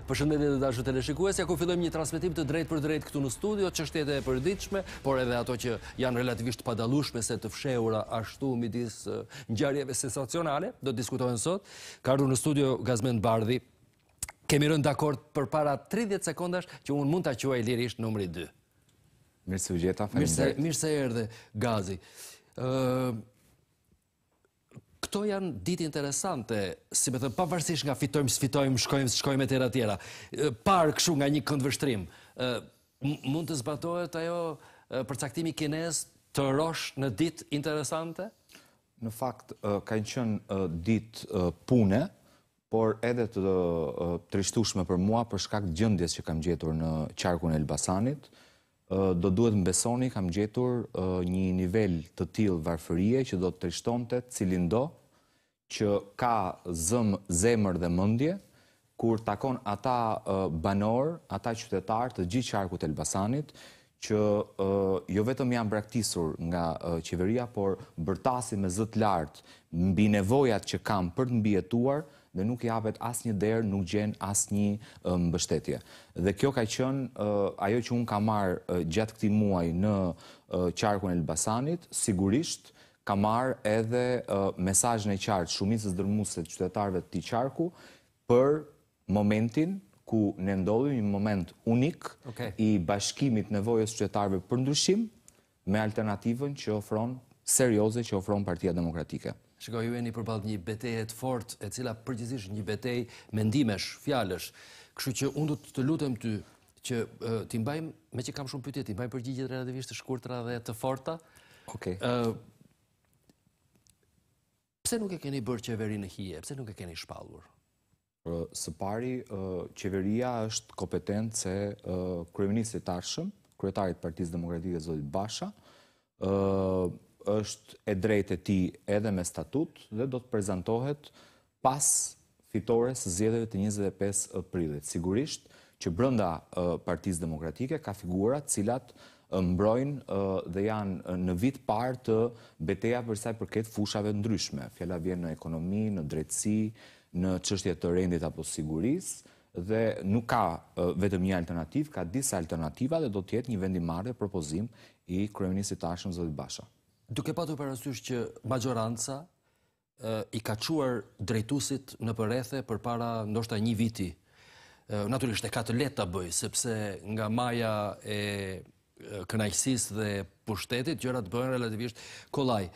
Përshëndetje të dashur teleshikues, ku fillojmë një transmetim të drejtë për drejtë këtu në studio, çështjet e përditshme, por edhe ato që janë relativisht padallueshme se të fshehura ashtu midis ngjarjeve sensacionale, do të diskutohen sot. Ka ardhur në studio Gazmend Bardhi. Kemi rënë dakord përpara 30 sekondash që unë mund ta quaj lirisht numri 2. Mirë se u gjeta, faleminderit. Mirë se erdhe, Gazi. Këto janë ditë interesante, si me thënë, pavarësisht nga fitojmë, sfitojmë, shkojmë e tjera. Parë kështu nga një këndvështrim, mund të zbatohet ajo përcaktimi kinez të rosh në ditë interesante? Në fakt, kanë qenë ditë pune, por edhe të trishtueshme për mua për shkak të gjendjes që kam gjetur në qarkun e Elbasanit. Do duhet më besoni, kam gjetur një nivel të tillë varfërie që do të trishtonte cilin do që ka zemër dhe mendje kur takon ata banor, ata qytetar të gjithë qarkut të Elbasanit që jo vetëm janë braktisur nga qeveria, por bërtasin me zë të lartë mbi nevojat që kam për të mbijetuar dhe nuk i hapet asnjë derë, nuk gjen asnjë mbështetje. Dhe kjo ka qenë ajo që unë kam marrë gjatë këtij muaji në qarkun e Elbasanit, sigurisht kam marrë edhe mesazhin e qartë shumicës dërmuese të qytetarëve të këtij qarku për momentin ku ne ndodhemi, një moment unik i bashkimit nevojës qytetarëve për ndryshim me alternativën që ofron serioze që ofron Partia Demokratike. Shikoj, ju jeni përballë një betejë të fortë, e cila përgjithsisht një betejë mendimesh, fjalësh. Kështu që unë do të lutem ty që ti mbajmë, me që kam shumë pyetje, ti mbajmë përgjigjet relativisht të shkurtra dhe të forta. Okej. Pse nuk e keni bërë qeveri në hije? Pse nuk e keni shpallur? Së pari, qeveria është kompetencë se kryeministri i tashëm, kryetari i Partisë Demokratike zoti Basha, është e drejtë e tij edhe me statut dhe do të prezantohet pas fitores së zgjedhjeve të 25 prillit. Sigurisht që brenda Partisë Demokratike ka figura të cilat mbrojnë dhe janë në vit parë të betejave për sa i përket fushave ndryshme. Fjala vjen në ekonomi, në drejtësi, në çështje të rendit apo sigurisë, dhe nuk ka vetëm një alternativë, ka disa alternativa dhe do të jetë një vendimarrje propozim i kryeministit tashëm zoti Basha. Duke patur parasysh që majoranca i ka çuar drejtuesit në përrethe përpara ndoshta një viti. Natyrisht e ka të lehtë ta bëj, sepse nga maja e kënaqësisë dhe pushtetit gjërat bëhen relativisht kollaj.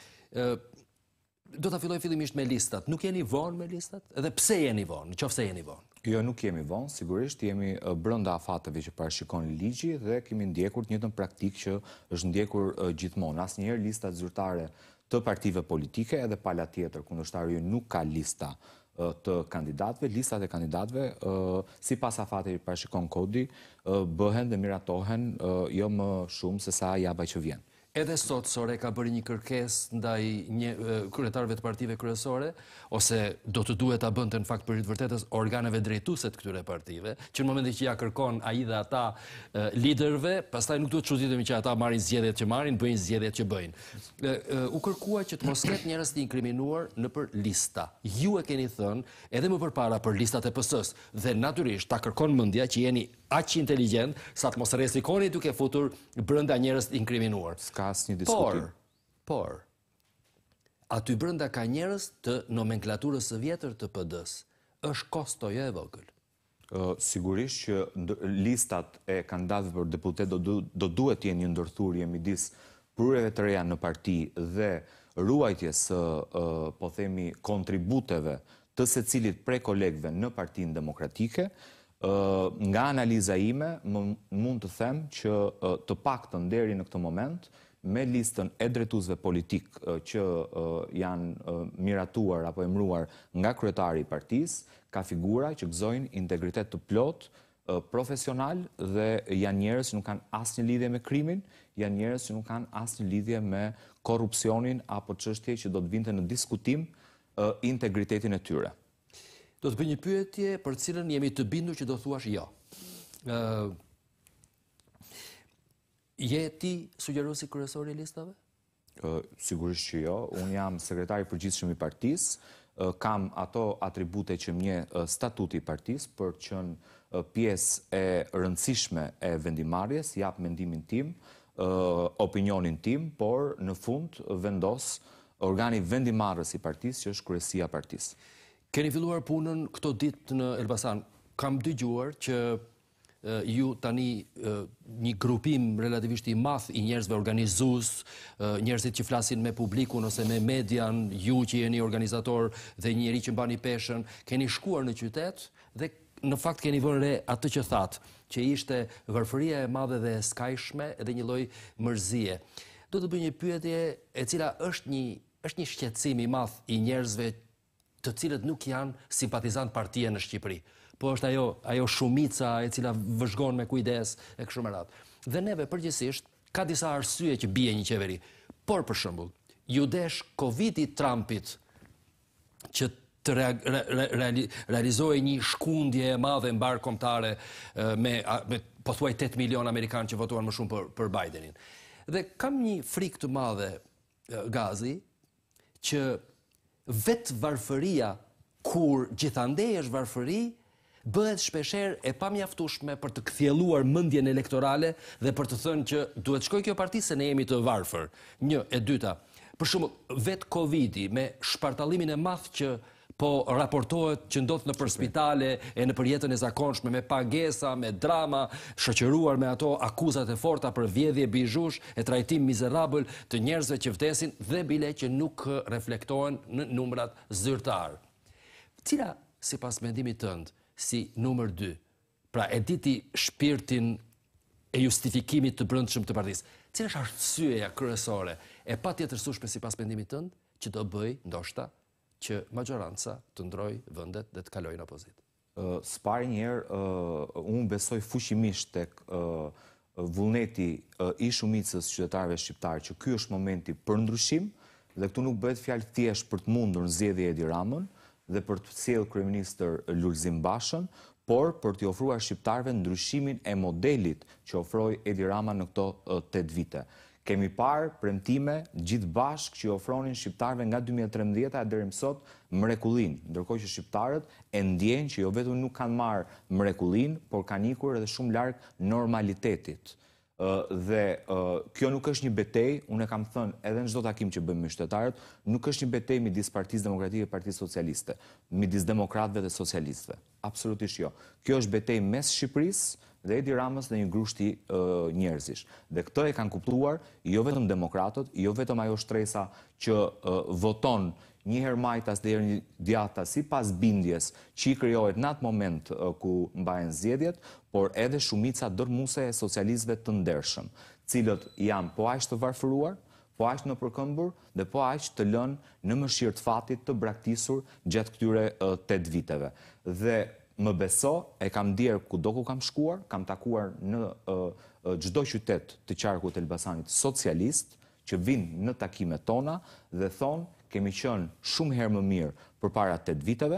Do ta filloj fillimisht me listat. Nuk jeni vonë me listat? Edhe pse jeni vonë, nëse jeni vonë? Jo, nuk jemi vonë, sigurisht jemi brenda afateve që parashikon ligji dhe kemi ndjekur të njëjtën praktikë që është ndjekur gjithmonë. Asnjëherë listat zyrtare të partive politike edhe pala tjetër kundërshtar ju nuk ka lista të kandidatëve. Listat e kandidatëve sipas afateve që parashikon kodi bëhen dhe miratohen jo më shumë se sa java që vjen. Edhe sot Sore ka bërë një kërkesë ndaj kryetarëve të partive kryesore, ose do të duhet ta bënte në fakt për të vërtetës organeve drejtuese të këtyre partive, që në momentin që ja kërkon ai dhe ata liderëve, pastaj nuk duhet të çuditemi që ata marrin zgjedhjet që marrin, bëjnë zgjedhjet që bëjnë. U kërkua që të mos ketë njerëz të inkriminuar nëpër lista. Ju e keni thënë edhe më përpara për listat e PS-s dhe natyrisht ta kërkon mendja që jeni aq inteligjent sa të mos rrezikoni duke futur brenda njerëz të inkriminuar. Asnjë diskutim. Por, aty brenda ka njerëz të nomenklaturës së vjetër të PD-s. Është kosto jo e vogël. Sigurisht që listat e kandidatëve për deputet do duhet të jenë një ndërthurje midis prurjeve të reja në parti dhe ruajtjes së po themi kontributeve të secilit prej kolegëve në Partinë Demokratike. Nga analiza ime mund të them që të paktën deri në këtë moment me listën e drejtuesve politik që janë miratuar apo emëruar nga kryetari i partisë, ka figura që gëzojnë integritet të plot, profesional dhe janë njerëz që nuk kanë asnjë lidhje me krimin, janë njerëz që nuk kanë asnjë lidhje me korrupsionin apo çështje që do të vinte në diskutim integritetin e tyre. Do të bëj një pyetje për të cilën jemi të bindur që do thuash jo. Je ti sugjeruesi kryesor i listave? Sigurisht që jo. Unë jam sekretari i përgjithshëm i partisë kam ato atribute që më një statuti i partisë për të qenë pjesë e rëndësishme e vendimarrjes, jap mendimin tim, opinionin tim, por në fund vendos organi vendimarrës i partisë, që është kryesia e partisë. Keni filluar punën këto ditë në Elbasan. Kam dëgjuar që ju tani një grupim relativisht i madh i njerëzve organizues, njerëzit që flasin me publikun ose me median, ju që jeni organizator dhe njëri që mbani peshën, keni shkuar në qytet dhe në fakt keni vënë re atë që thatë, që ishte varfëria e madhe dhe e skajshme dhe një lloj mërzie. Do të bëj një pyetje e cila është një shqetësim i madh i njerëzve të cilët nuk janë simpatizant partie në Shqipëri. Po është ajo shumica e cila vëzhgon me kujdes e kështu me radhë. Dhe neve përgjithsisht ka disa arsye që bie një qeveri. Por për shembull, ju desh Covidi Trumpit që të realizojë një shkundje e madhe mbar kombëtare me pothuaj 8 milion amerikanë që votuan më shumë për Bidenin. Dhe kam një frikë të madhe, Gazi, që vetë varfëria, kur gjithandej është varfëri, bëhet shpesher e pamjaftueshme për të kthjelluar mendjen elektorale dhe për të thënë që duhet shkoj kjo parti se ne jemi të varfër. Një, e dyta, për shembull, vetë Covidi me shpartallimin e madh që po raportohet që ndodh nëpër spitale e nëpër jetën e zakonshme me pagesa, me drama, shoqëruar me ato akuzat e forta për vjedhje bizhush e trajtim mizerabël të njerëzve që vdesin dhe bile që nuk reflektohen në numrat zyrtar. Cila, sipas mendimit tënd, si numër 2, pra e diti shpirtin e justifikimit të brendshëm të partisë, cila është arsyeja kryesore e patjetërsueshme sipas mendimit tënd që do bëj ndoshta që majoranca të ndrojë vendet dhe të kalojë në opozitë? S'pari njerë, unë besoj fuqimisht tek vullneti i shumicës qytetarëve shqiptarë që ky është momenti për ndryshim dhe këtu nuk bëhet fjalë thjesht për të mundur zgjedhje Edi Ramën dhe për të sjellë kryeministër Lulzim Bashën, por për t'i ofruar shqiptarëve ndryshimin e modelit që ofroi Edi Rama në këto 8 vite. Kemi parë premtime gjithë bashkë që ofronin shqiptarëve nga 2013 deri më sot mrekullinë, ndërkohë që shqiptarët e ndjejnë që jo vetëm nuk kanë marrë mrekullinë, por kanë ikur edhe shumë larg normalitetit. Dhe kjo nuk është një betejë, unë e kam thënë edhe në çdo takim që bëjmë me qytetarët, nuk është një betejë midis Partisë Demokratike dhe Partisë Socialiste, midis demokratëve dhe socialistëve. Absolutisht jo. Kjo është betejë mes Shqipërisë dhe Edi Ramës dhe një grushti njerëzish. Dhe këtë e kanë kuptuar jo vetëm demokratët, jo vetëm ajo shtresa që voton një herë majtas dhe herë djata sipas bindjes që i krijohet në atë moment ku mbahen zgjedhjet, por edhe shumica dërmuese e socialistëve të ndershëm, cilët janë po aq të varfëruar, po aq në përkëmbur dhe po aq të lënë në mëshirë të fatit të braktisur gjatë këtyre 8 viteve. Dhe më beso, e kam ndjerë kudo ku kam shkuar, kam takuar në çdo qytet të qarkut të Elbasanit socialist, që vinë në takimet tona dhe thonë kemi qenë shumë herë më mirë përpara 8 viteve,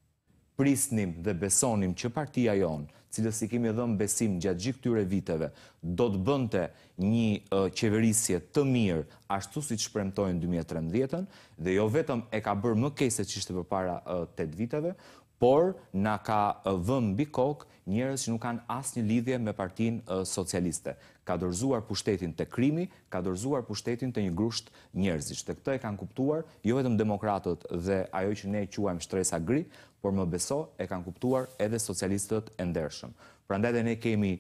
prisnim dhe besonim që partia jonë, cilës i kemi dhënë besim gjatë gjithë këtyre viteve, do të bënte një qeverisje të mirë, ashtu siç shpremtojnë 2013, dhe jo vetëm e ka bërë më keq se ç'ishte përpara 8 viteve, por na ka vënë mbi kokë njerëz që nuk kanë asnjë lidhje me Partinë Socialiste. Ka dorëzuar pushtetin te krimi, ka dorëzuar pushtetin te një grusht njerëzish. Dhe këtë e kanë kuptuar jo vetëm demokratët dhe ajo që ne quajmë shtresa gri, por më beso e kanë kuptuar edhe socialistët e ndershëm. Prandaj dhe ne kemi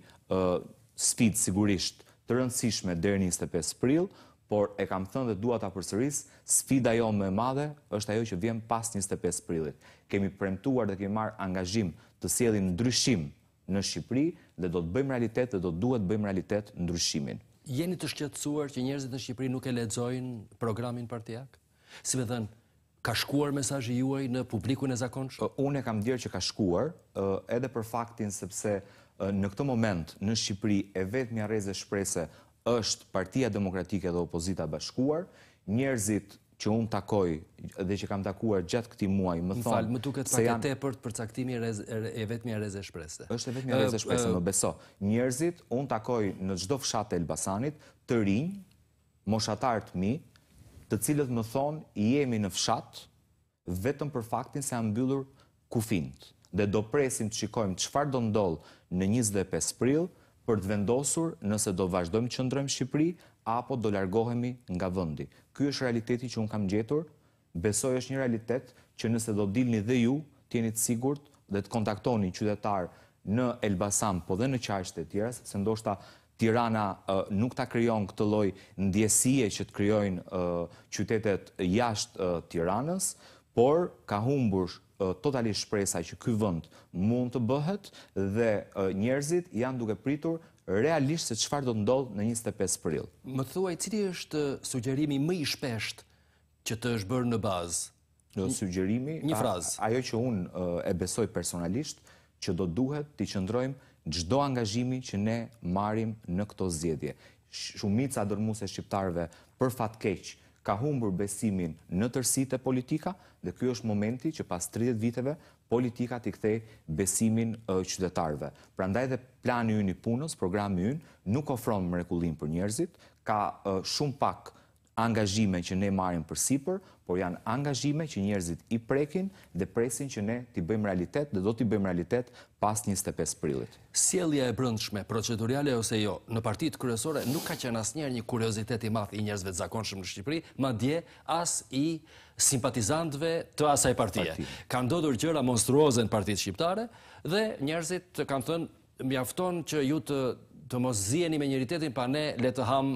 sfidë sigurisht të rëndësishme deri në 25 prill, por e kam thënë dhe dua ta përsëris, sfida jo më e madhe është ajo që vjen pas 25 prillit. Kemi premtuar dhe kemi marrë angazhim të sjellim ndryshim në Shqipëri dhe do të bëjmë realitet dhe do duhet bëjmë realitet ndryshimin. Jeni të shqetësuar që njerëzit në Shqipëri nuk e lexojnë programin partijak? Si më thënë, ka shkuar mesazhi juaj në publikun e zakonshëm? Unë e kam ndjerë që ka shkuar, edhe për faktin sepse në këtë moment në Shqipëri e vetmja rrezë shprese është Partia Demokratike dhe Opozita Bashkuar, njerëzit që unë takoj dhe që kam takuar gjatë këtij muaji më thonë më duket pak e tepërt për caktimin e vetmja rrezë shprese. Është e vetmja rrezë shprese, më beso. Njerëzit unë takoj në çdo fshat të Elbasanit, të rinj, moshatar të mi, të cilët më thonë jemi në fshat vetëm për faktin se janë mbyllur kufint. Dhe do presim të shikojmë çfarë do ndodhë në 25 prill për të vendosur nëse do vazhdojmë që ndrojmë Shqipëri apo do largohemi nga vendi. Ky është realiteti që unë kam gjetur. Besoj është një realitet që nëse do dilni dhe ju, t'jeni të sigurt dhe të kontaktoni qytetar në Elbasan, po dhe në qarqet e tjera, sepse ndoshta Tirana nuk ta krijon këtë lloj ndjesie që të krijojnë qytetet jashtë Tiranës, por ka humbur totalisht shpresa që ky vend mund të bëhet dhe njerëzit janë duke pritur realisht se çfarë do të ndodhë në 25 prill. Më thuaj, cili është sugjerimi më i shpesht që të është bërë në bazë? Sugjerimi, një frazë. Ajo që unë e besoj personalisht, që do duhet të qëndrojmë çdo angazhimi që ne marrim në këto zgjedhje. Shumica dërmuese shqiptarëve për fat keq ka humbur besimin në tërësitë e politika dhe ky është momenti që pas 30 viteve politika t'i kthej besimin qytetarëve. Prandaj dhe plani ynë i punës, programi ynë, nuk ofron mrekullim për njerëzit, ka shumë pak angazhime që ne marrim përsipër, por janë angazhime që njerëzit i prekin dhe presin që ne t'i bëjmë realitet dhe do t'i bëjmë realitet pas 25 prillit. Sjellja e brendshme, procedurale ose jo, në partitë kryesore nuk ka qenë asnjëherë një kuriozitet i madh i njerëzve të zakonshëm në Shqipëri, madje as i simpatizantëve të asaj partie. Ka ndodhur gjëra monstruoze në partitë shqiptare dhe njerëzit kanë thënë mjafton që ju të mos ziheni me njëritetin, pa ne le të ham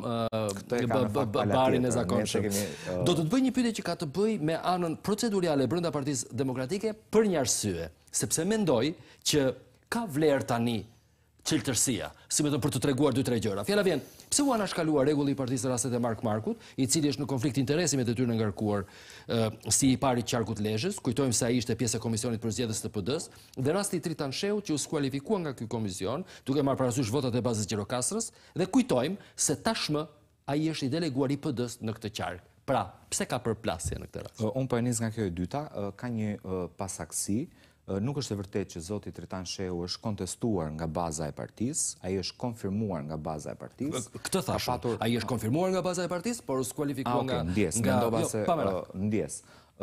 barin e zakonshëm. Do të bëj një pyetje që ka të bëj me anën procedurale brenda Partisë Demokratike për një arsye, sepse mendoj që ka vlerë tani çeltërsia, si më thënë për të treguar 2-3 gjëra. Fjala vjen, pse u anashkalua rregulli i Partisë rastet e Mark Markut, i cili është në konflikt interesi me detyrën e ngarkuar si i pari Qarkut Lezhës, kujtojmë se ai ishte pjesë e komisionit për zgjedhjes të PD-s, dhe rasti i Tritan Shehu që u skualifikua nga ky komision, duke marrë parasysh votat e bazës Gjirokastrës, dhe kujtojmë se tashmë ai është i deleguar i PD-s në këtë qark. Pra, pse ka përplasje në këtë rast? Unë po e nis nga kjo e dyta, ka një pasaksi. Nuk është e vërtet që zoti Tritan Shehu është kontestuar nga baza e partisë, ai është konfirmuar nga baza e partisë. Këtë thashë, ai është konfirmuar nga baza e partisë, por u skualifikuar nga... Ndjes.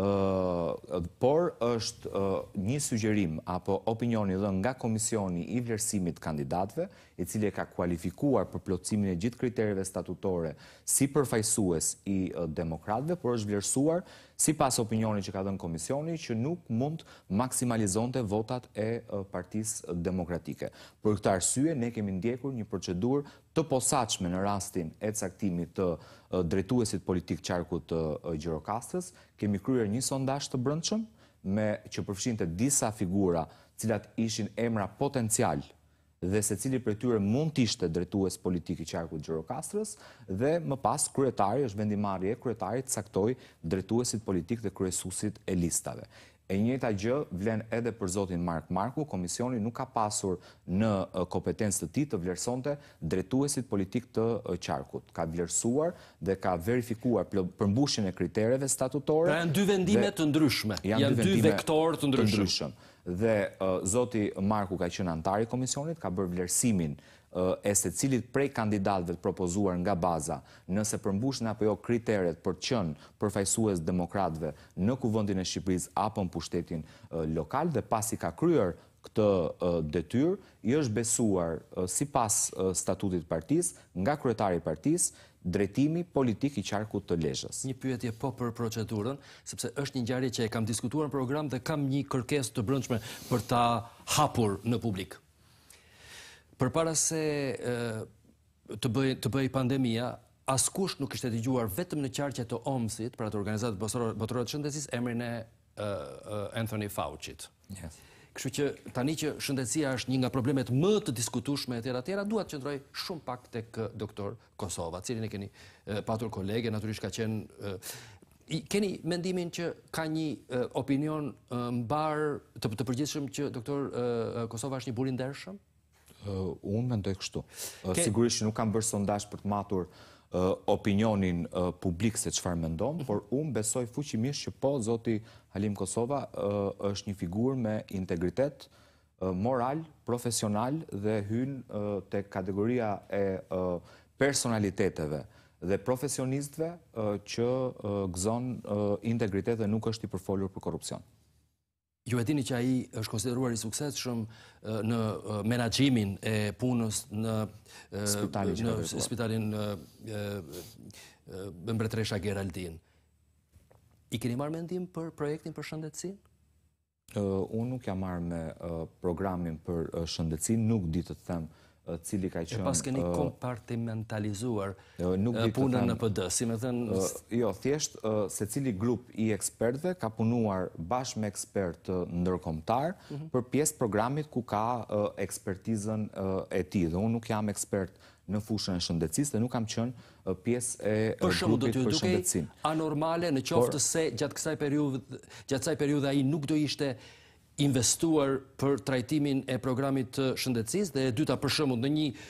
Por është një sugjerim apo opinioni dhënë nga Komisioni i vlerësimit kandidatëve, i cili e ka kualifikuar për plotësimin e gjithë kritereve statutore si përfaqësues i demokratëve, por është vlerësuar sipas opinionit që ka dhënë komisioni që nuk mund maksimalizonte votat e Partisë Demokratike. Për këtë arsye ne kemi ndjekur një procedurë të posaçme në rastin e caktimit të drejtuesit politik Qarkut Gjirokastrës. Kemi kryer një sondazh të brendshëm që përfshinte disa figura, cilat ishin emra potencial dhe secili prej tyre mund të ishte drejtues politik i Qarkut Gjirokastrës dhe më pas kryetari është vendimarrje e kryetarit caktoi drejtuesit politik dhe kryesuesit e listave. E njëjta gjë vlen edhe për zotin Mark Marku, komisioni nuk ka pasur në kompetencë të tij të vlerësonte drejtuesit politik të Qarkut. Ka vlerësuar dhe ka verifikuar përmbushjen e kritereve statutore. Pra janë dy vendime të ndryshme, janë dy vektorë të ndryshëm. Dhe zoti Marku ka qenë antar i komisionit, ka bërë vlerësimin e secilit prej kandidatëve të propozuar nga baza, nëse përmbushin apo jo kriteret për të qenë përfaqësues demokratëve në Kuvendin e Shqipërisë apo në pushtetin lokal, dhe pasi ka kryer këtë detyrë, i është besuar sipas statutit të partisë nga kryetari i partisë drejtimi politik i Qarkut të Lezhës. Një pyetje po për procedurën, sepse është një ngjarje që e kam diskutuar në program dhe kam një kërkesë të brendshme për ta hapur në publik. Përpara se të bëj pandemia, askush nuk ishte dëgjuar vetëm në qarqet të OMS-it, pra të Organizatës Botërore të Shëndetësisë, emrin e Anthony Fauci-t. Kështu që tani që shëndetësia është një nga problemet më të diskutueshme e tjera, duhet të qëndroj shumë pak tek doktor Kosova, cilin e keni patur kolege, natyrisht ka qenë... Keni mendimin që ka një opinion mbar të përgjithshëm që doktor Kosova është një bur i ndershëm? Unë mendoj kështu. Sigurisht që nuk kam bërë sondazh për të matur opinionin publik se çfarë mendon, por unë besoj fuqimisht që po, zoti Halim Kosova është një figurë me integritet moral, profesional dhe hyn te kategoria e personaliteteve dhe profesionistëve që gëzon integritet dhe nuk është i përfolur për korrupsion. Ju e dini që ai është konsideruar i suksesshëm në menaxhimin e punës në spitalin Mbretëresha Geraldin. I keni marrë mendim për projektin për shëndetësinë? Unë nuk jam marrë me programin për shëndetësinë, nuk di të them cili ka qenë... Pas keni kompartimentalizuar punën në PD, si me thënë... Jo, thjesht, se cili grup i ekspertëve ka punuar bashkë me ekspertë ndërkombëtar për pjesë programit ku ka ekspertizën e tij. Dhe unë nuk jam ekspert në fushën e shëndetësisë dhe nuk kam qenë pjesë e grupit për shëndetësinë. Anormale në qoftë se gjatë kësaj periudhe ai nuk do ishte investuar për trajtimin e programit të shëndetësisë, dhe e dyta për shembull në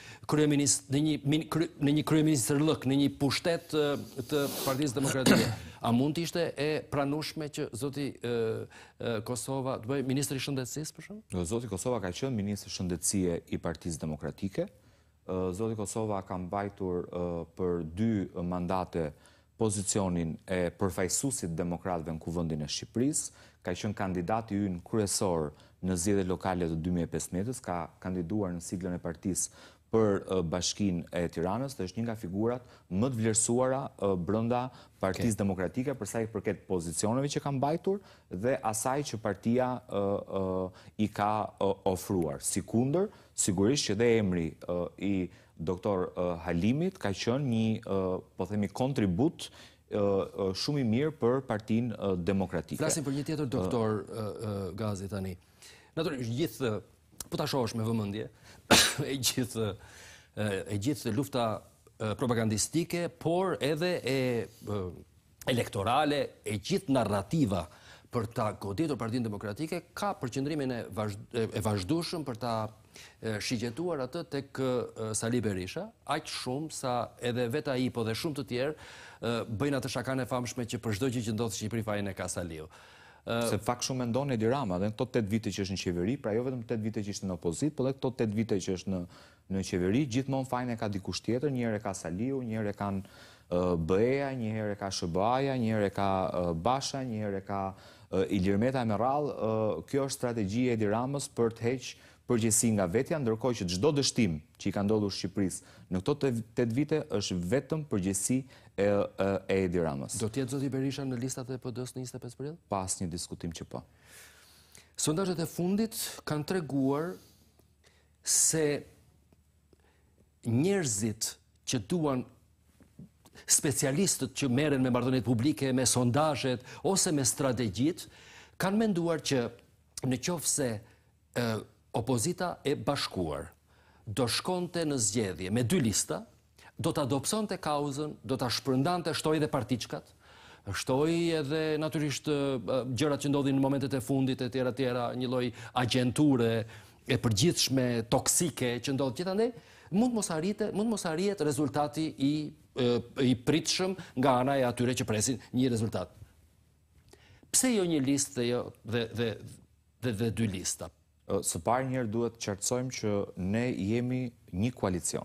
një kryeministër lëk, në një pushtet të Partisë Demokratike, a mund të ishte e pranueshme që zoti Kosova të bëjë ministri i shëndetësisë për shembull? Zoti Kosova ka qenë ministri i shëndetësie i Partisë Demokratike. Zoti Kosova ka mbajtur për 2 mandate pozicionin e përfaqësuesit demokratëve në Kuvendin e Shqipërisë, ka qenë kandidati ynë kryesor në zgjedhjet lokale të 2015-s, ka kandiduar në siglën e partisë për Bashkinë e Tiranës dhe është një nga figurat më të vlerësuara brenda Partisë Demokratike për sa i përket pozicioneve që ka mbajtur dhe asaj që partia i ka ofruar. Sikundër, sigurisht që dhe emri i doktor Halimit ka qenë një, po themi, kontribut shumë i mirë për Partinë Demokratike. Flasim për një tjetër doktor Gazi tani. Natyrisht gjithë, po ta shohësh me vëmendje, e gjithë lufta propagandistike, por edhe elektorale, e gjithë narrativa për ta goditur Partinë Demokratike ka përqendrimin e vazhdueshëm për ta shigjetuar atë tek Sali Berisha, aq shumë sa edhe vetë ai, po dhe shumë të tjerë bëjnë atë shakan e famshme që për çdo gjë që ndodh në Shqipëri fajin e ka Saliu. Se fakt shumë mendon Edi Rama, dhe në këto 8 vite që është në qeveri, pra jo vetëm 8 vite që ishte në opozit, por edhe këto 8 vite që është në qeveri, gjithmonë fajin e ka dikush tjetër, një herë e ka Saliu, një herë e kanë BE-ja, një herë e ka SBA-ja, një herë e ka Basha, një herë e ka Ilir Meta me radhë. Kjo është strategjia e Edi Ramës për të heqë përgjegjësi nga vetja, ndërkohë që çdo dështim që i ka ndodhur Shqipërisë në këto 8 vite është vetëm përgjegjësi e Edi Ramës. Do të jetë zoti Berisha në listat e PD-s në 25 prill? Pas një diskutim që po. Sondazhet e fundit kanë treguar se njerëzit që duan, specialistët që merren me marrëdhëniet publike, me sondazhet ose me strategjit, kanë menduar që në qoftë se opozita e bashkuar do shkonte në zgjedhje me 2 lista, do të adopsonte kauzën, do të shpërndante, shtoj edhe partiçkat, shtoj edhe natyrisht gjërat që ndodhin në momentet e fundit e tjera, një lloj agjenture e përgjithshme, toksike që ndodh gjithandej, mund mos arrihet rezultati i pritshëm nga ana e atyre që presin një rezultat. Pse jo një listë dhe 2 lista? Së parë njërë duhet të qartësojmë që ne jemi një koalicion.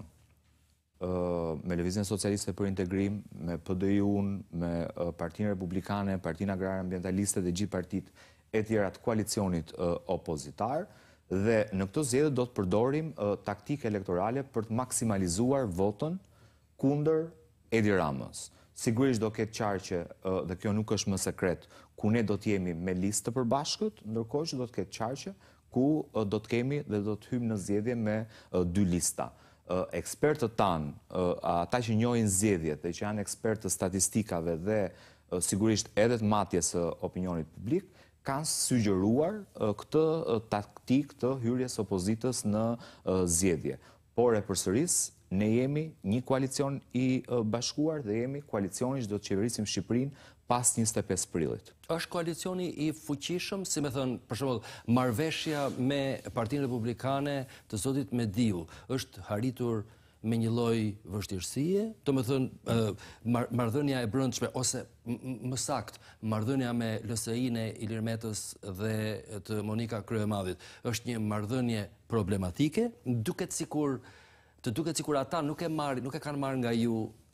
Me Lëvizjen Socialiste për Integrim, me PDI-un, me Partinë Republikane, Partinë Agrare Ambientaliste dhe gjithë partit e tjera të koalicionit opozitar, dhe në këto zgjedhje do të përdorim taktike elektorale për të maksimalizuar votën kundër Edi Ramës. Sigurisht do ketë qarqe, dhe kjo nuk është më sekret, ku ne do të jemi me listë të përbashkët, ndërkohë që do të ketë qarqe ku do të kemi dhe do të hymë në zgjedhje me 2 lista. Ekspertët tanë, ata që njohin zgjedhjet dhe që janë ekspertë të statistikave dhe sigurisht edhe të matjes së opinionit publik, kanë sugjeruar këtë taktik të hyrjes opozitës në zgjedhje. Por e përsëris, ne jemi një koalicion i bashkuar dhe jemi koalicioni që do të qeverisim Shqipërinë pas 25 prillit. Është koalicioni i fuqishëm, si me thënë, për shembull, marrëveshja me Partinë Republikane të zotit Mediu është haritur me një lloj vështirësie, do të thënë marrëdhënia e brendshme ose më saktë, marrëdhënia me LSI-n e Ilir Metës dhe të Monika Kryemadhit është një marrëdhënie problematike, të duket sikur ata nuk e kanë marrë nga ju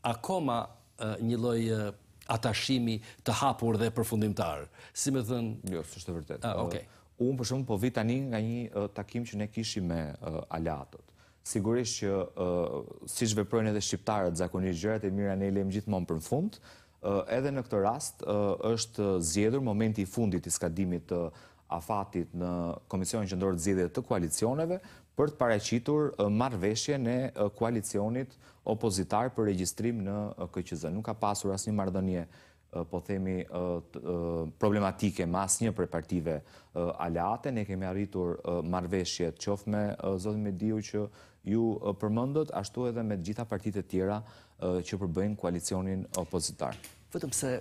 akoma një lloj atashimi të hapur dhe përfundimtar. Si më thënë... Jo, s'është e vërtet. Okej. Unë për shumë po vi tani nga një takim që ne kishim me aleatët. Sigurisht që si veprojnë edhe shqiptarët zakonisht gjërat e mira ne i lejmë gjithmonë për në fund, edhe në këtë rast është zgjedhur momenti i fundit i skadimit të afatit në Komisionin Qendror të Zgjedhjeve të koalicioneve për të paraqitur marrëveshjen e koalicionit opozitar për regjistrim në KQZ. Nuk ka pasur asnjë marrëdhënie, po themi, problematike me asnjë prej partive aleate. Ne kemi arritur marrëveshje qoftë me zotin Mediu që ju përmendët, ashtu edhe me të gjitha partitë e tjera që përbëjnë koalicionin opozitar. Vetëm se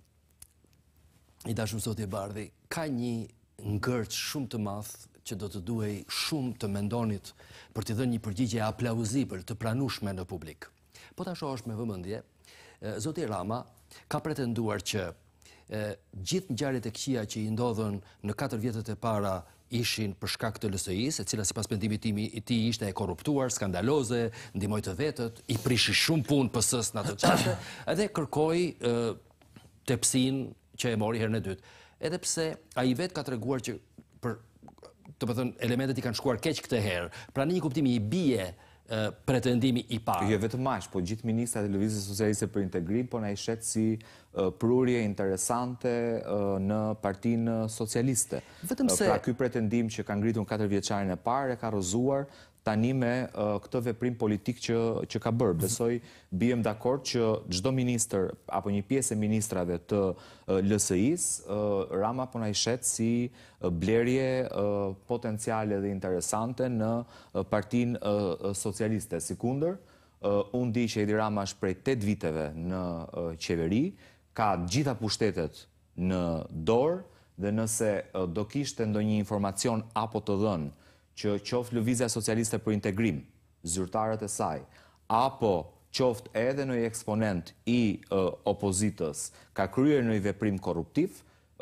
i dashur zoti Bardhi, ka një ngërç shumë të madh që do të duhej shumë të mendonit për t'i dhënë një përgjigje aplauzibël të pranueshme në publik. Po ta shohësh me vëmendje, zoti Rama ka pretenduar që gjithë ngjarjet e këqija që i ndodhen në 4 vjetët e para ishin për shkak të LSI-s, e cila sipas mendimit tim i tij ishte e korruptuar, skandaloze, ndihmoi të vetët, i prishi shumë punë PS-s në ato çaste, edhe kërkoi tepsin që e mori herën e dytë. Edhe pse ai vetë ka treguar që për elementet i kanë shkuar keq këtë herë. Pra në një kuptimi i bie pretendimi i parë. Jo vetëm aq, po gjithë ministrat e Lëvizjes Socialiste për Integrim po na i shet si prurje interesante në Partinë Socialiste. Pra ky pretendim që ka ngritur 4 vjeçarin e parë e ka rrëzuar tani me këtë veprim politik që ka bërë. Besoj bijem dakord që çdo ministër apo një pjesë e ministrave të LSI-s, Rama po na i shet si blerje potenciale dhe interesante në Partinë Socialiste. Sikundër, unë di që Edi Rama është prej 8 viteve në qeveri, ka gjitha pushtetet në dorë dhe nëse do kishte ndonjë informacion apo të dhënë që qoftë Lëvizja Socialiste për Integrim, zyrtarët e saj, apo qoftë edhe në eksponent i opozitës ka kryer në veprim korruptiv,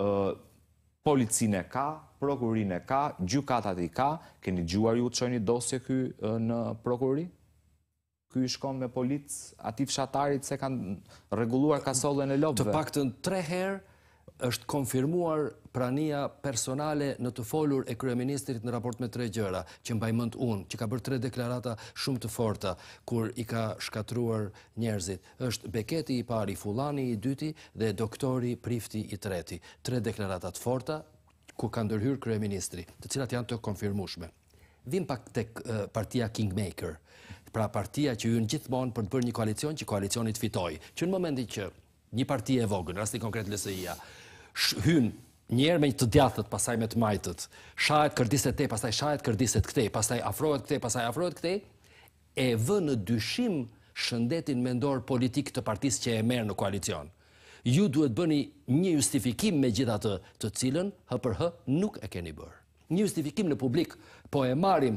policinë ka, prokurorinë ka, gjykatat i ka, keni dëgjuar ju të çoni dosje ky në prokurori? Ky shkon me policë aty fshatarit se kanë rregulluar kasollën e lopëve. Të paktën 3 herë është konfirmuar prania personale në të folur e kryeministrit në raport me 3 gjëra, që mbaj mend unë, që ka bërë 3 deklarata shumë të forta, kur i ka shkatruar njerëzit. Është Beketi i pari, Fullani i dyti dhe doktori Prifti i treti. 3 deklarata të forta, ku ka ndërhyrë kryeministri, të cilat janë të konfirmueshme. Vim pak tek partia Kingmaker, pra partia që hyn gjithmonë për të bërë një koalicion që koalicioni të fitojë, që në momentin që një parti e vogël, në rastin konkret LSI-ja, hyn njerë me të djathët, pastaj me të majtët, shahet kërdiset te, pastaj shahet kërdiset këtej, pastaj afrohet këtej, pastaj afrohet këtej, e vë në dyshim shëndetin mendor politik të partisë që e merr në koalicion. Ju duhet bëni një justifikim me gjithatë, të cilën hë për hë nuk e keni bërë. Një justifikim në publik, po e marrim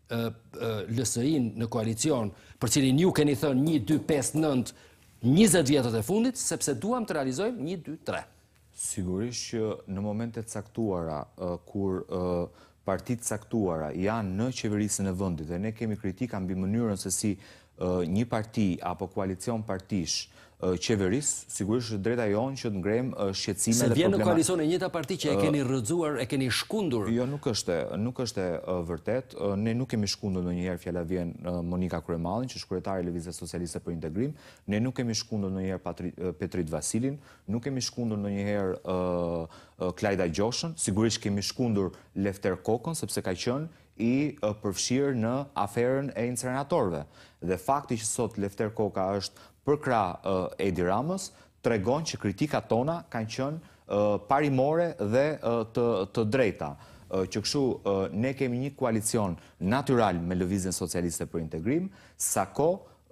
LSI-n në koalicion, për cilin ju keni thënë 1, 2, 5, 9, 20 vjetët e fundit, sepse duam të realizojmë 1, 2, 3. Sigurisht që në momentet caktuara, kur partitë caktuara janë në qeverisën e vendit dhe ne kemi kritika mbi mënyrën se si një parti apo koalicion partish qeveris, sigurisht është drejta jonë që të ngrejmë shqetësime dhe problema. Se vjen në koalicion e njëjta parti që e keni rrëzuar, e keni shkundur. Jo, nuk është vërtet. Ne nuk kemi shkundur ndonjëherë, fjala vjen Monika Kryemallin, që është kryetare e Lëvizjes Socialiste për Integrim. Ne nuk kemi shkundur ndonjëherë Petrit Vasilin, nuk kemi shkundur ndonjëherë Klajda Gjoshën, sigurisht kemi shkundur Lefter Kokën, sepse ka qenë i përfshirë në aferën e incineratorëve. Dhe fakti që sot Lefter Koka është përkrah Edi Ramës, tregon që kritikat tona kanë qenë parimore dhe të drejta. Që kështu ne kemi një koalicion natyral me Lëvizjen Socialiste për Integrim, sako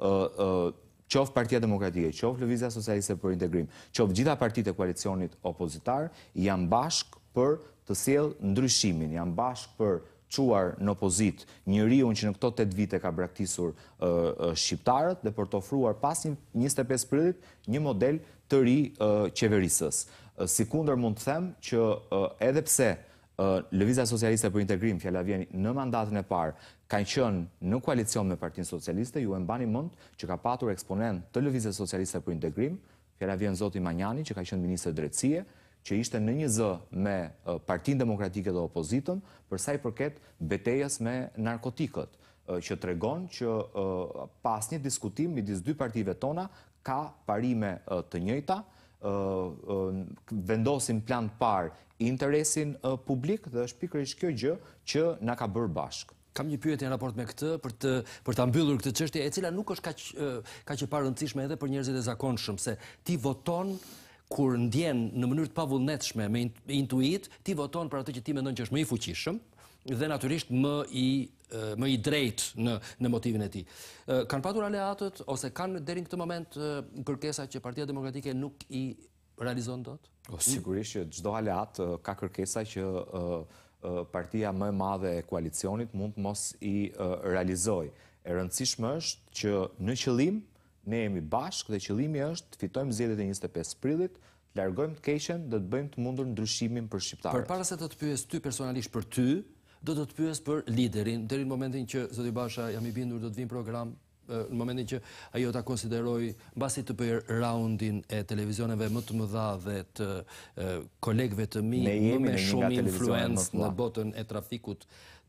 qoftë Partia Demokratike, qoftë Lëvizja Socialiste për Integrim, qoftë gjitha partitë e koalicionit opozitar, janë bashkë për të sjellë ndryshimin, janë bashkë për quar në opozit njeriun që në këto 8 vite ka braktisur shqiptarët dhe për të ofruar pas 25 prillit një model të ri qeverisës. Sikundër mund të them që edhe pse Lëvizja Socialiste për Integrim, fjala vjen në mandatën e parë, kanë qenë në koalicion me Partinë Socialiste, ju e mbani mend që ka patur eksponent të Lëvizjes Socialiste për Integrim, fjala vjen zoti Manjani, që ka qenë ministër drejtësie, që ishte në një zë me Partinë Demokratike dhe opozitën, për sa i përket betejës me narkotikët, që tregon që pas një diskutim midis dy partive tona ka parime të njëjta, vendosim plan të parë interesin publik dhe është pikërisht kjo gjë që na ka bërë bashkë. Kam një pyetje në raport me këtë për ta mbyllur këtë çështje, e cila nuk është kaq e parëndësishme edhe për njerëzit e zakonshëm, se ti voton kur ndjen në mënyrë të pavullnetshme me intuit, ti voton për atë që ti mendon që është më i fuqishëm dhe natyrisht më i drejtë në motivin e tij. Kanë patur aleatët ose kanë deri në këtë moment kërkesa që Partia Demokratike nuk i realizon dot? Sigurisht që çdo aleat ka kërkesa që partia më e madhe e koalicionit mund të mos i realizoj. E rëndësishme është që në qëllim ne jemi bashkë dhe qëllimi është të fitojmë zgjedhjet e 25 prillit, të largojmë të keqen dhe të bëjmë të mundur ndryshimin për shqiptarët. Përpara se të pyes ty personalisht për ty, do të pyes për liderin, deri në momentin që zoti Basha jam i bindur do të vinë program, në momentin që ajo ta konsideroj mbasi të bëjë raundin e televizioneve më të mëdha dhe të kolegëve të mi me shumë influencë në botën e trafikut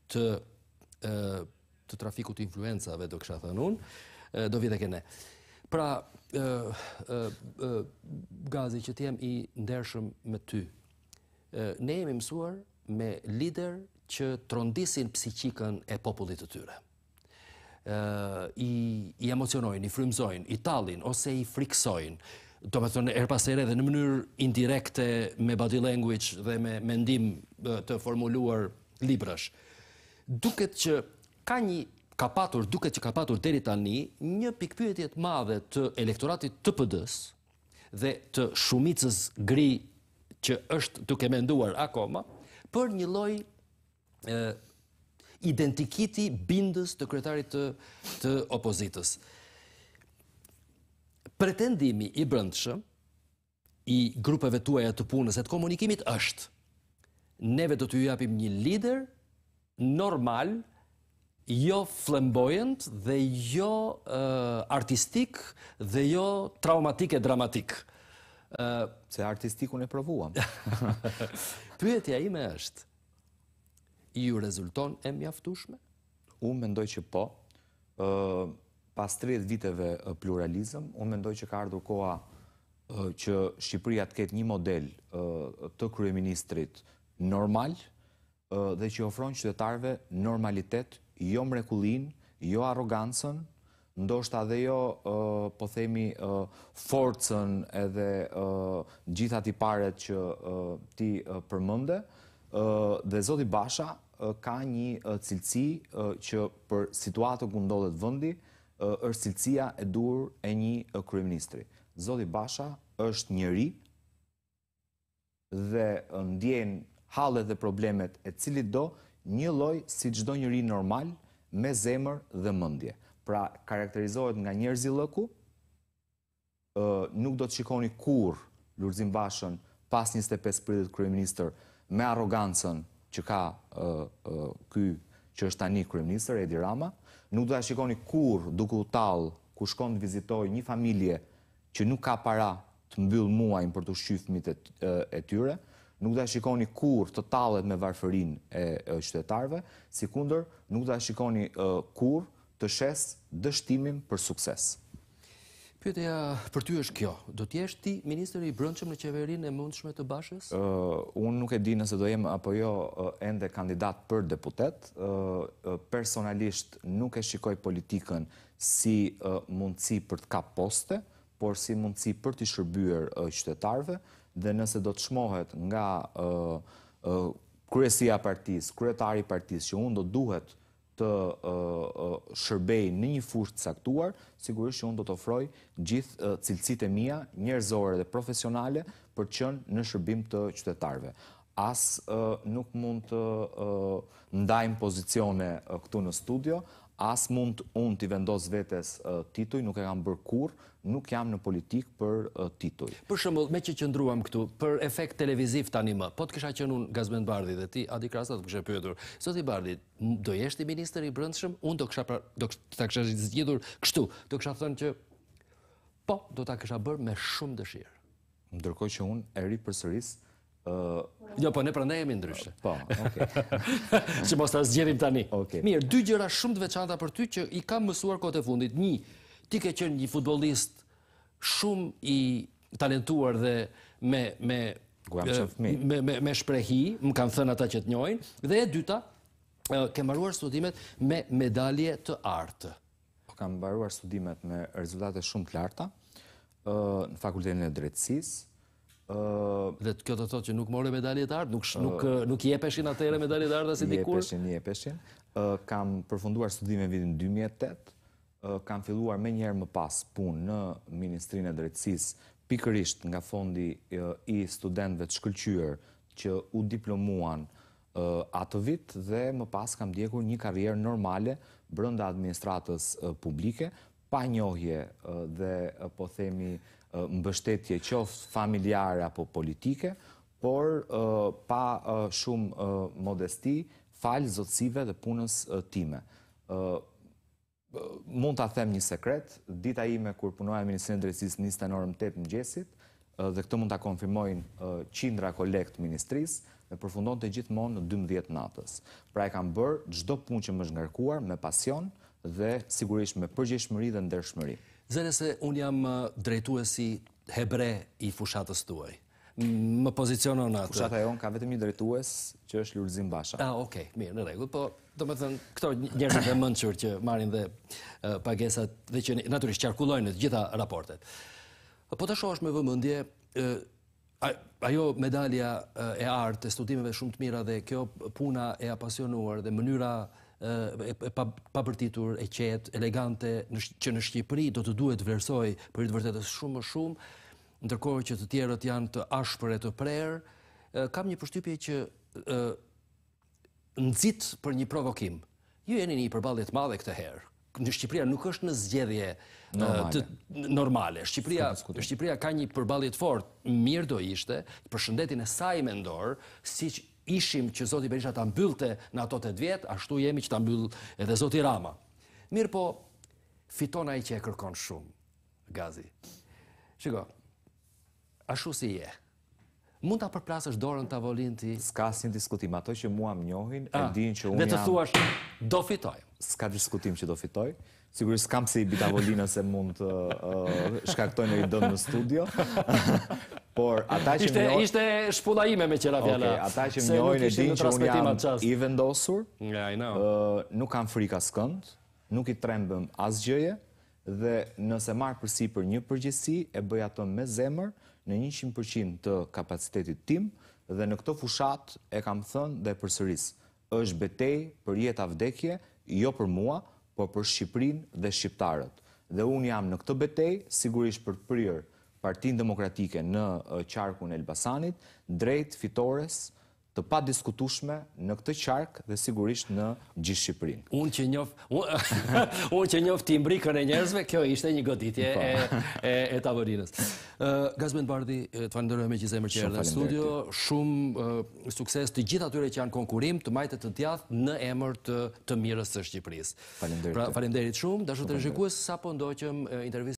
të trafikut influencave, do kisha thënë unë, do vite ke ne. Pra, Gazi, që t'jem i ndershëm me ty, ne jemi mësuar me lider që trondisin psiqikën e popullit të tyre. I emocionojnë, i frymëzojnë, i tallin ose i friksojnë. Do me thënë, her pas here dhe në mënyrë indirekte me body language dhe me mendim të formuluar librash. Duket që ka patur deri tani një pikpyetje të madhe të elektoratit të PD-s dhe të shumicës gri që është duke menduar akoma për një lloj identikiti bindës të kryetarit të opozitës. Pretendimi i brendshëm i grupeve tuaja të punës e të komunikimit është: neve do t'ju japim një lider normal, jo flamboyant dhe jo artistik dhe jo traumatik e dramatik. Se artistikun e provuam. Pyetja ime është: ju rezulton e mjaftueshme? Unë mendoj që po. Pas 30 viteve pluralizëm, unë mendoj që ka ardhur koha që Shqipëria të ketë një model të kryeministrit normal dhe që ofron qytetarëve normalitet, jo mrekullin, jo arrogancën, ndoshta dhe jo, po themi, forcën edhe gjitha tiparet që ti përmende. Dhe zoti Basha ka një cilësi që për situatën ku ndodhet vendi është cilësia e dur e një kryeministri. Zoti Basha është njeri dhe ndjen hallet dhe problemet e cilit do, një lloj si çdo njeri normal, me zemër dhe mendje. Pra karakterizohet nga njerëzillëku, nuk do të shikoni kurrë Lulzim Bashën pas 25 prillit kryeministër me arrogancën që ka ky që është tani kryeministër, Edi Rama, nuk do ta shikoni kurrë duke u tallë ku shkon të vizitojë një familje që nuk ka para të mbyll muajin për të ushqyer fëmijët e tyre, nuk do ta shikoni kurrë të tallet me varfërinë e qytetarëve, sikundër nuk do ta shikoni kurrë të shes dështimin për sukses. Pyetja për ty është kjo: do t'jesh ti ministri i brendshëm në qeverinë e mundshme të Bashës? Unë nuk e di nëse do jem apo jo ende kandidat për deputet. Personalisht nuk e shikoj politikën si mundësi për të kap poste, por si mundësi për t'i shërbyer qytetarëve, dhe nëse do të çmohet nga kryesia e partisë, kryetari i partisë, që unë do duhet të shërbej në një fushë të caktuar, sigurisht që unë do të ofroj gjithë cilësitë e mia njerëzore dhe profesionale për të qenë në shërbim të qytetarëve. As nuk mund të ndajmë pozicione këtu në studio, as mund unë t'i vendos vetes tituj, nuk e kam bërë kur, nuk jam në politik për tituj. Për shembull, me që qëndruam këtu, për efekt televiziv tani më, po të kisha qenë unë Gazmend Bardhi dhe ti, Adi Krasta, të kisha pyetur, zoti Bardhi, do jeshti ministër i brendshëm? Unë do ta kisha zgjedhur kështu, do kisha thënë që po, do ta kisha bërë me shumë dëshirë. Ndërkohë që unë e ri përsëris. Jo, po ne prandaj jemi ndryshe. Po, okay. Që mos ta zgjedhim tani. Okay. Mirë, dy gjëra shumë të veçanta për ty që i kam mësuar kohët e fundit. Një, ti ke qenë një futbollist shumë i talentuar dhe me shprehi, më kanë thënë ata që të njohin, dhe e dyta, ke mbaruar studimet me medalje të artë. Kam mbaruar studimet me rezultate shumë të larta në Fakultetin e Drejtësisë. Dhe kjo të thotë që nuk more medalje të artë, nuk jepeshin atëherë medalje të artë si dikur? Jepeshin. Kam përfunduar studime vitin 2008, kam filluar me njerë më pas punë në Ministrinë e Drejtësisë, pikërisht nga fondi i studentëve të shkëlqyer që u diplomuan atë vit dhe më pas kam ndjekur një karrierë normale brenda administratës publike, pa njohje dhe po themi mbështetje qoftë familjare apo politike, por pa shumë modesti, falë zotësive dhe punës time. Mund ta them një sekret, dita ime kur punoja në Ministrinë e Drejtësisë niste në orën 8 mëngjesit, dhe këtë mund ta konfirmojnë qindra kolegë të ministrisë, dhe përfundonte gjithmonë në 12 natës. Pra e kam bërë çdo punë që më është ngarkuar me pasion dhe sigurisht me përgjegjësimë dhe ndershmëri. Zëre se unë jam drejtuesi hebre i fushatës tuaj. Më pozicionon atë. Fushata jonë ka vetëm një drejtues që është Lulzim Basha. Okej, mirë, në rregull, po do të thënë këto njerëzit e mençur që marrin dhe pagesat dhe që natyrisht qarkullojnë në të gjitha raportet. Po ta shohësh me vëmendje, ajo medalja e artë, e studimeve shumë të mira dhe kjo puna e apasionuar dhe mënyra e papërtitur, e qetë, elegante, që në Shqipëri do të duhet vlerësoj për i të vërtetës shumë më shumë, ndërkohë që të tjerët janë të ashpër e të prerë, kam një përshtypje që nxit për një provokim. Ju jeni një përballje të madhe këtë herë. Në Shqipëria nuk është në zgjedhje normale. Shqipëria ka një përballje të fortë. Mirë do ishte, për shëndetin e saj mendor, siç ishim që zoti Berisha ta mbyllte në ato 8 vjet, ashtu jemi që ta mbyll edhe zoti Rama. Mirë po, fiton ai që e kërkon shumë, Gazi. Shiko, ashtu si je. Mund ta përplasësh dorën tavolinë ti? S'ka asnjë diskutim. Ato që mua më njohin, e dinë që unë jam... Dhe të thuash, do fitoj. S'ka diskutim që do fitoj. Sigurisht s'kam se i bitavolinën se mund të shkaktojnë një dëm në studio. Por ata që më njohin... Ishte shpulla ime me qera fjala. Ata që më njohin e dinë që unë jam i vendosur, nuk kam frikë askënd, nuk i trembëm asgjëje, dhe nëse marr përsipër një përgjegjësi, e bëj atë me zemër, në 100% të kapacitetit tim, dhe në këtë fushat e kam thënë dhe përsëris, është betejë për jetë a vdekje, jo për mua, por për Shqipërinë dhe shqiptarët. Dhe unë jam në këtë betejë, sigurisht për të prirë Partinë Demokratike në qarkun e Elbasanit, drejt fitores të pa diskutueshme në këtë qark dhe sigurisht në gjithë Shqipërinë. Unë që njoh timbrikën e njerëzve, kjo ishte një goditje e tavolinës. Gazmend Bardhi, të falenderoj me zemër që erdhe në studio. Shumë sukses të gjithë atyre që janë konkurim të majtet të djathtë në emër të mirës së Shqipërisë. Faleminderit. Faleminderit shumë. Dashur televizionistë, sapo ndoqëm intervistën